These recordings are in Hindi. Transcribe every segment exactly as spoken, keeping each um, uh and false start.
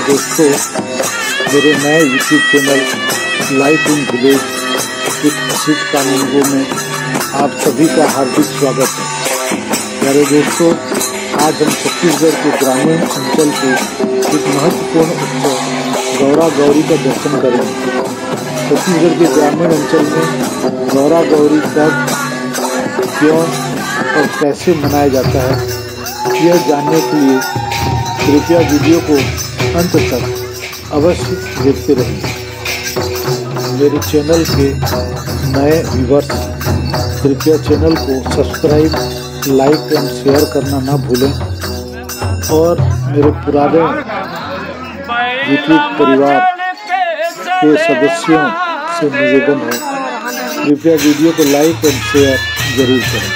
दोस्तों, मेरे नए YouTube channel life in village with Asit Kanungo में आप सभी का हार्दिक स्वागत है। प्यारे दोस्तों, आज हम छत्तीसगढ़ के ग्रामीण अंचल के एक महत्वपूर्ण उत्सव गौरा गौरी का दर्शन करेंगे। छत्तीसगढ़ के ग्रामीण अंचल में गौरा गौरी कब, क्यों और कैसे मनाया जाता है, यह जानने के लिए कृपया वीडियो को अंत तक अवश्य देखते रहिए। मेरे चैनल के नए व्यूवर्स कृपया चैनल को सब्सक्राइब, लाइक एंड शेयर करना ना भूलें और मेरे पुराने यूट्यूब परिवार के सदस्यों से निवेदन है, कृपया वीडियो को लाइक एंड शेयर जरूर करें।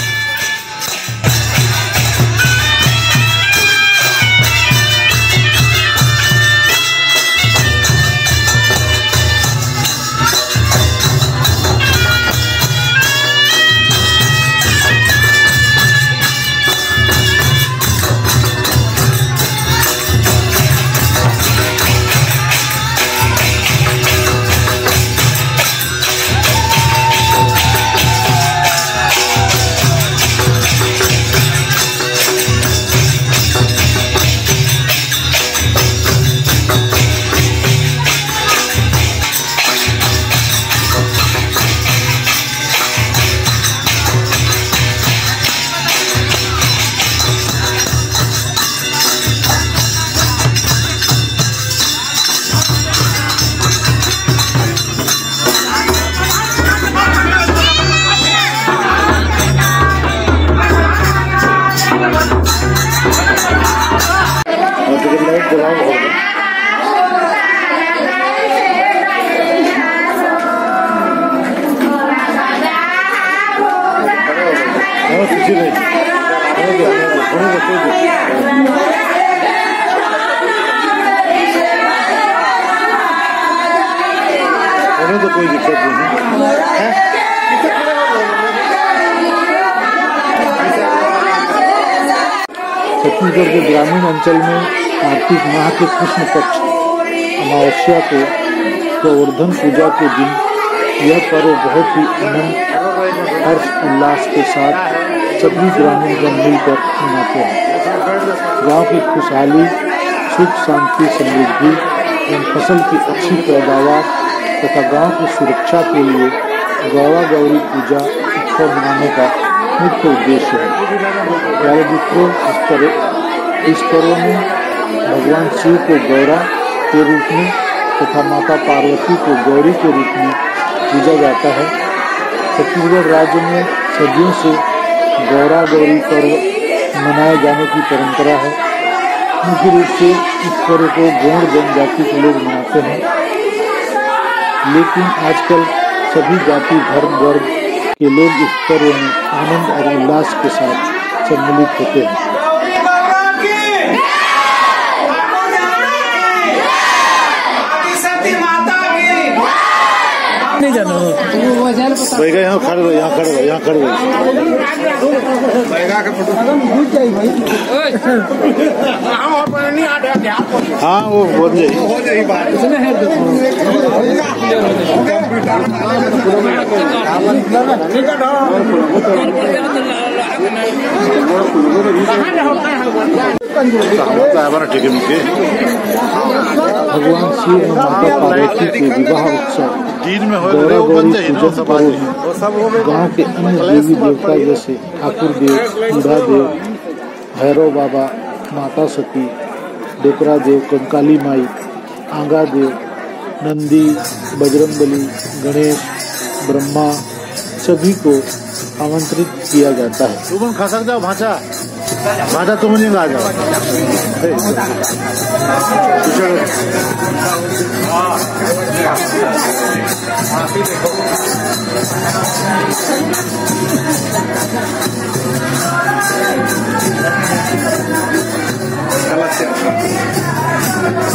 तो कोई दिक्कत नहीं है। छत्तीसगढ़ के ग्रामीण अंचल में कार्तिक माह के कृष्ण पक्ष अमावस्या को गोवर्धन पूजा के दिन यह पर्व बहुत ही आनंद, हर्ष उल्लास के साथ सभी ग्रामीण जन मिलकर मनाते हैं। गांव की खुशहाली, सुख शांति, समृद्धि एवं फसल की अच्छी पैदावार तथा गांव की सुरक्षा के लिए गौरा गौरी पूजा उत्सव मनाने का मुख्य उद्देश्य है। प्यारे मित्रों, इस पर्व इस पर्व में भगवान शिव को गौरा के रूप में तथा माता पार्वती को गौरी के रूप में पूजा जाता है। छत्तीसगढ़ राज्य में सदियों से गौरा गौरी पर्व मनाए जाने की परंपरा है। मुख्य रूप से इस पर्व को गौड़ जनजाति के लोग मनाते हैं, लेकिन आजकल सभी जाति, धर्म, वर्ग के लोग इस पर्व में आनंद और उल्लास के साथ सम्मिलित होते हैं। नहीं जानो बैगा यहाँ खड़े हो, यहाँ खड़े हो, यहाँ खड़े हो। हाँ, वो हो जाएगी बात। भगवान शिव और माता पार्वती के विवाह उत्सव गौरा गौरी पूजन पर्व गाँव के अन्य देवी देवता जैसे ठाकुर देव, बूढ़ा देव, भैरव बाबा, माता सती, डोकरा देव, कंकाली माई, आंगा देव, नंदी, बजरंगबली, गणेश, ब्रह्मा सभी को आमंत्रित किया जाता है। तुम खसक जाओ भाषा भाषा तुम नहीं आ जाओ।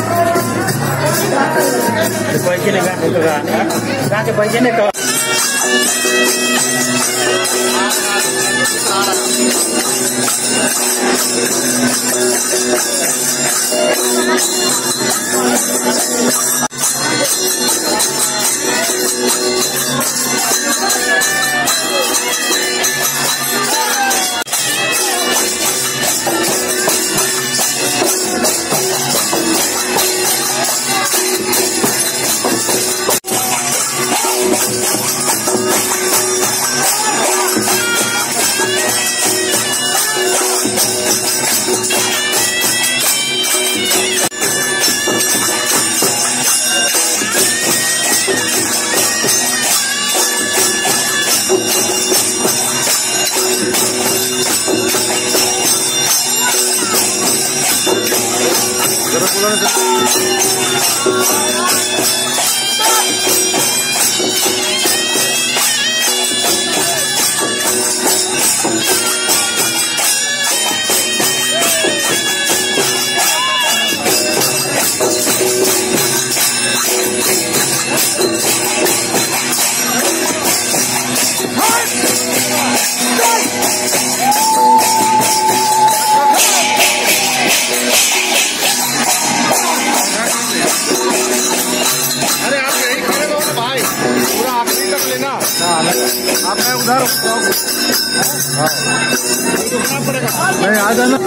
पैसे लगा के नहीं आ जाना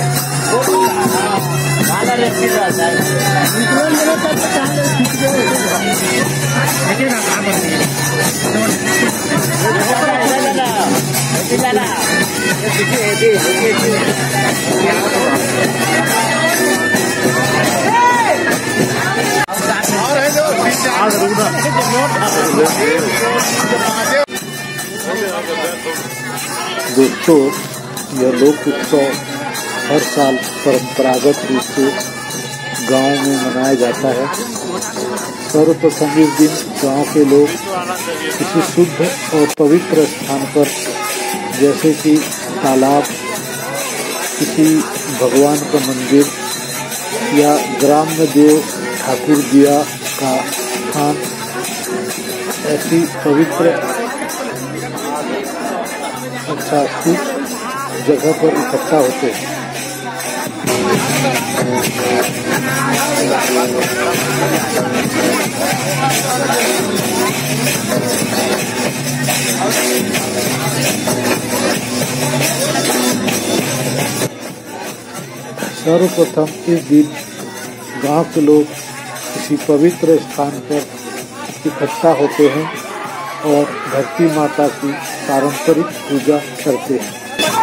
दोस्तों, यह लोक उत्सव हर साल परंपरागत रूप से गांव में मनाया जाता है। सर्वप्रथम इस दिन गांव के लोग किसी शुद्ध और पवित्र स्थान पर, जैसे कि तालाब, किसी भगवान का मंदिर या ग्राम्य देव ठाकुर दिया का स्थान, ऐसी पवित्र अच्छा जगह पर इकट्ठा होते हैं। सर्वप्रथम इस दिन गांव के लोग किसी पवित्र स्थान पर इकट्ठा होते हैं और धरती माता की पारंपरिक पूजा करते हैं।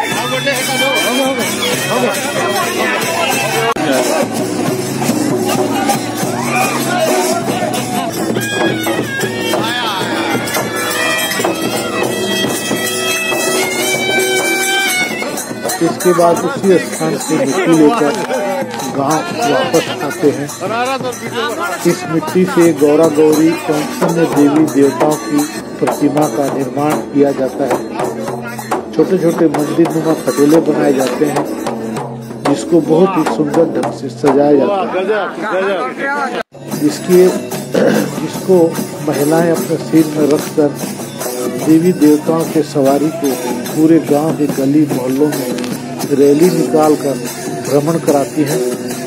इसके बाद उसी स्थान से मिट्टी लेकर गांव वापस आते हैं। इस मिट्टी से गौरा गौरी और अन्य देवी देवताओं की प्रतिमा का निर्माण किया जाता है। छोटे छोटे मंदिर नुमा खटेले बनाए जाते हैं, जिसको बहुत ही सुंदर ढंग से सजाया जाता है। इसके जिसको महिलाएं अपने सिर में रखकर देवी देवताओं के सवारी को पूरे गांव के गली मोहल्लों में रैली निकालकर भ्रमण कराती हैं।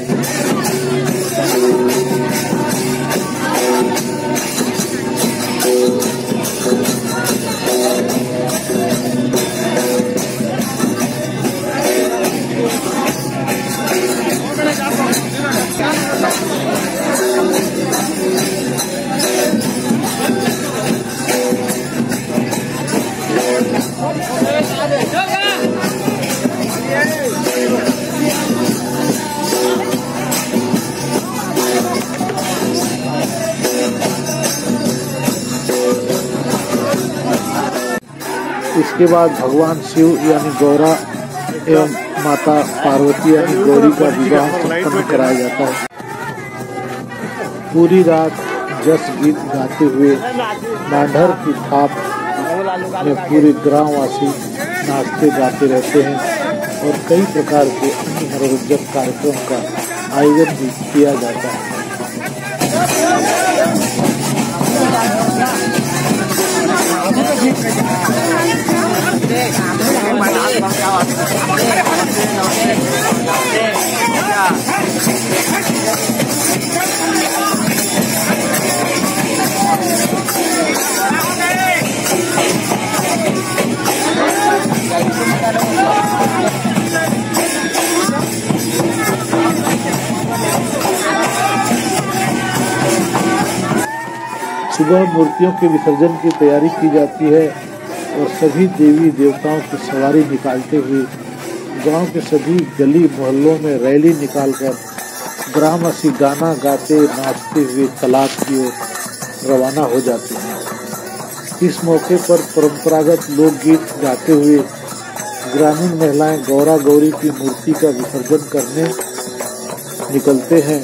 इसके बाद भगवान शिव यानी गौरा एवं माता पार्वती यानी गौरी का विवाह संपन्न कराया जाता है। पूरी रात जस गीत गाते हुए मांडर की थाप में पूरे ग्रामवासी नाचते गाते रहते हैं और कई प्रकार के अन्य मनोरंजक कार्यक्रम का आयोजन भी किया जाता है। सुबह मूर्तियों के विसर्जन की तैयारी की जाती है और सभी देवी देवताओं की सवारी निकालते हुए गांव के सभी गली मोहल्लों में रैली निकालकर ग्रामवासी गाना गाते नाचते हुए तालाब की ओर रवाना हो जाते हैं। इस मौके पर परंपरागत लोकगीत गाते हुए ग्रामीण महिलाएं गौरा गौरी की मूर्ति का विसर्जन करने निकलते हैं।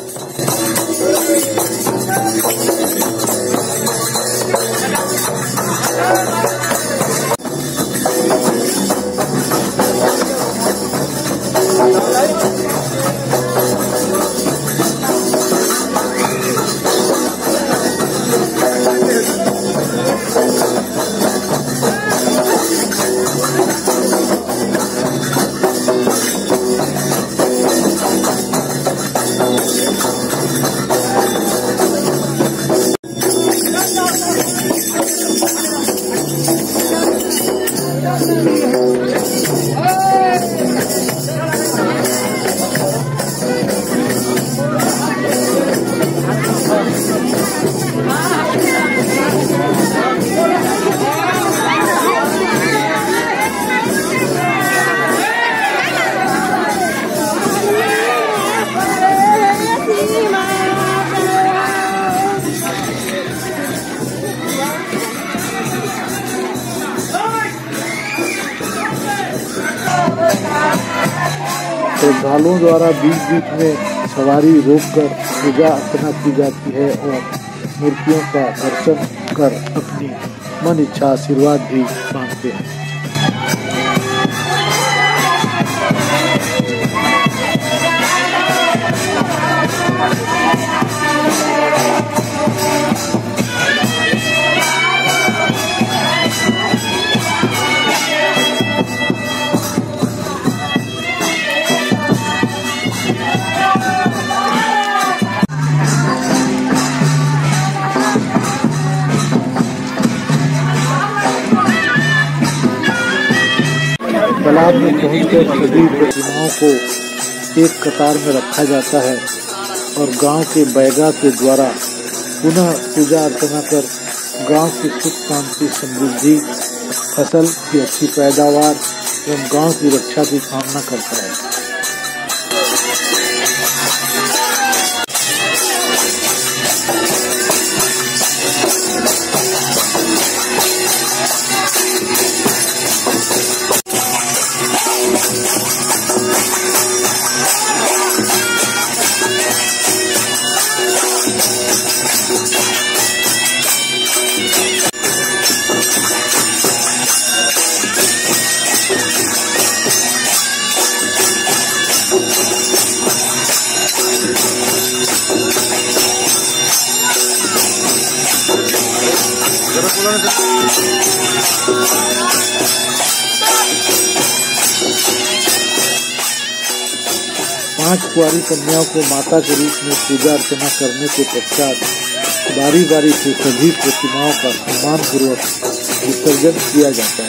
श्रद्धालुओं द्वारा बीच बीच में सवारी रोककर पूजा अर्चना की जाती है और मूर्तियों का दर्शन कर अपनी मन इच्छा आशीर्वाद भी मांगते हैं। तालाब में पहुंचकर सभी प्रतिमाओं को एक कतार में रखा जाता है और गांव के बैगा के द्वारा पुनः पूजा अर्चना कर गांव की सुख शांति समृद्धि फसल की अच्छी पैदावार एवं गांव की रक्षा की कामना करता है। पांच कुंवारी कन्याओं को माता के रूप में पूजा अर्चना करने के पश्चात बारी बारी से सभी प्रतिमाओं का सम्मान पूर्वक विसर्जन किया जाता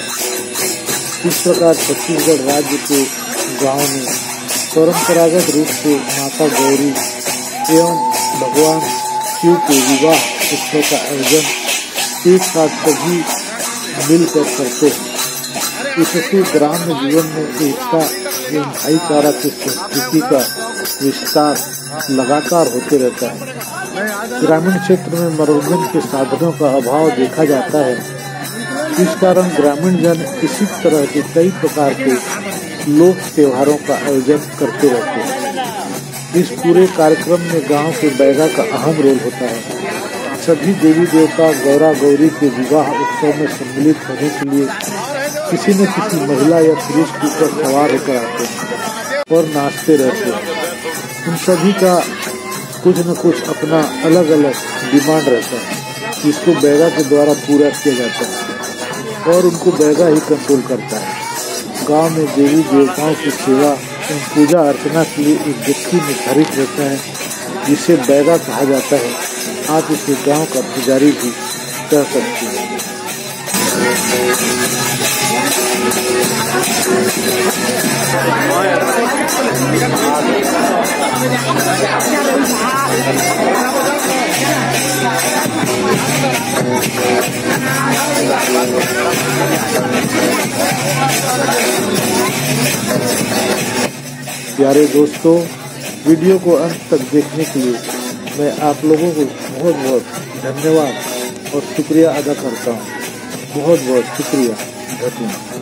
है। इस प्रकार छत्तीसगढ़ राज्य के गांव में परंपरागत रूप से माता गौरी एवं भगवान शिव के विवाह उत्सव का आयोजन एक साथ सभी मिलकर करते हैं। इससे ग्राम्य जीवन में एकता एवं भाईचारा की संस्कृति का विस्तार लगातार होते रहता है। ग्रामीण क्षेत्र में मनोरंजन के साधनों का अभाव देखा जाता है। इस कारण ग्रामीण जन इसी तरह के कई प्रकार के लोक त्योहारों का आयोजन करते रहते हैं। इस पूरे कार्यक्रम में गांव के बैगा का अहम रोल होता है। सभी देवी देवता गौरा गौरी के विवाह उत्सव में सम्मिलित होने के लिए किसी न किसी महिला या पुरुष के ऊपर सवार होकर आते हैं और नाचते रहते हैं। उन सभी का कुछ न कुछ अपना अलग अलग डिमांड रहता है, जिसको बैगा के द्वारा पूरा किया जाता है और उनको बैगा ही कंट्रोल करता है। गांव में देवी देवताओं की सेवा एवं पूजा अर्चना के लिए एक व्यक्ति निर्धारित रहता है, जिसे बैगा कहा जाता है। आप इसे गांव का पुजारी भी कह सकते हैं। Thank you. प्यारे दोस्तों, वीडियो को अंत तक देखने के लिए मैं आप लोगों को बहुत बहुत धन्यवाद और शुक्रिया अदा करता हूँ। बहुत बहुत शुक्रिया। धन्यवाद।